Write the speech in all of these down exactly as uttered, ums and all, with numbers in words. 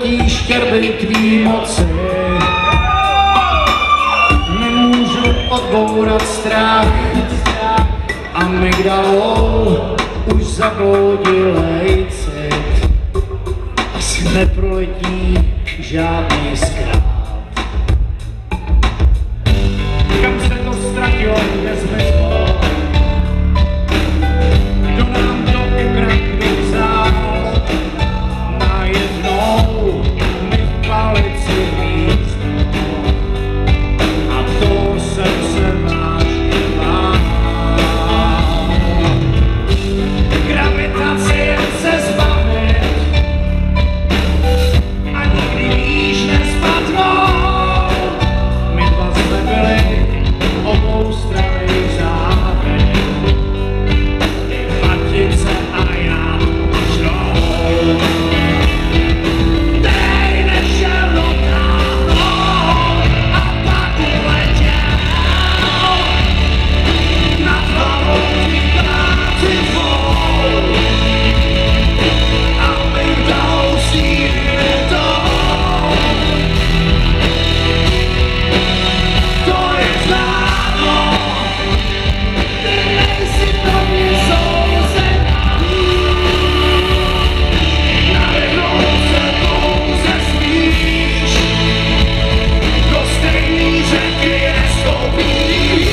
letí štěrby tvý moci. Nemůžu odbourat strach, amygdalou už zabloudilej cit. Asi neproletí žádný zkrát. Kam se to ztratilo, nezmyslo? Kdo nám to ukradl, vzal? Najednou mi v palici hnízdno a to srdce vážně má. Gravitace jen se zbavit a nikdy výš nespadnout. My dva jsme byli obou strany závěr. Matice a já žrou. Dej nešel dotáhnout a pak uletěl. Nad hlavou mi práci tvou a mygdalou sílitou. To je známo, ty nejsi pro mě souzená. Najednou se pouze smíš, do stejný řeky nestoupíš.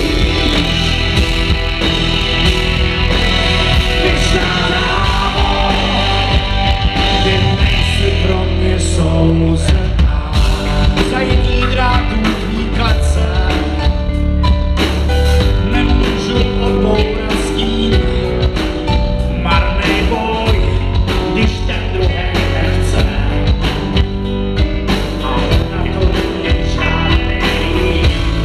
Pyšná dámo, ty nejsi pro mě souzená. Zajetí drátů tvý klece nemůžu odbourat stín. Marný boj, když ten druhý nechce. A na to není žádný.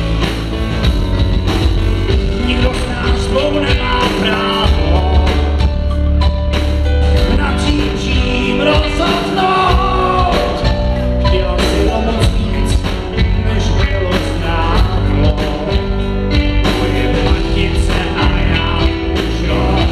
Nikdo z nás dvou nemá právo nad tím, čím rozhodnout. Chtěl si o moc víc, než bylo známo. Moje matice a já žrou.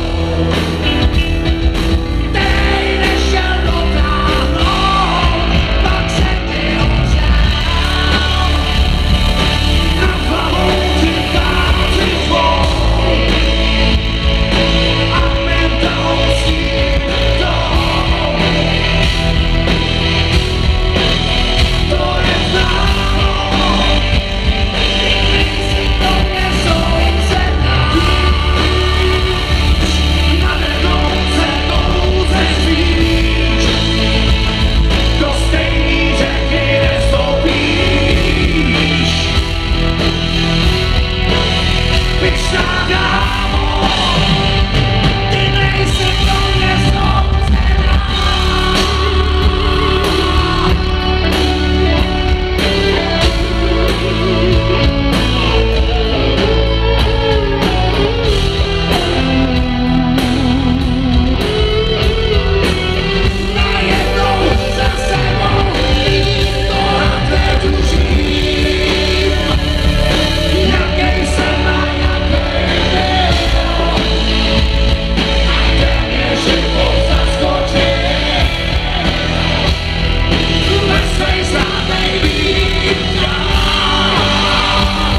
Dej nešel dotáhnout, pak se mi ožel. Nad hlavou ti práci tvou a mygdalou sílitou. To je známo, ty nejsi pro mě souzená. Najednou se pouze spíš, do stejný řeky nestoupíš. Pyšná dámo, ty nejsi pro mě souzená. Najednou za sebou to hned tužím. Jakej jsem a jakej byl. A téměř život zaskočil. Ve své známej být dál.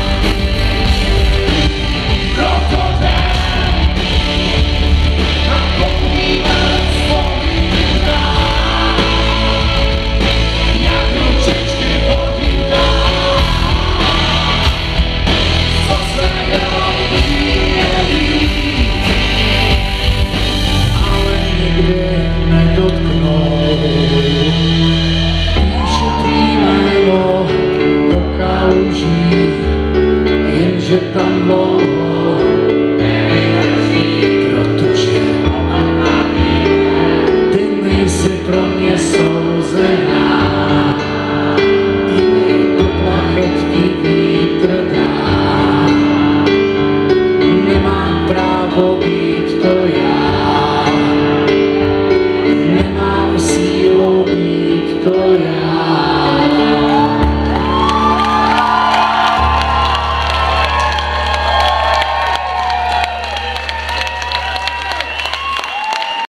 Proto jdem a pomíme vzpomínám. Jak ručičky podívám, co se jenom mělí, ale nikdy nedotknou. Píšu tvý jméno do kaluží, jenže tam dlouho nevydrží, protože ty nejsi pro mě souzená. I do plachet ti vítr dá. Nemám právo být to já.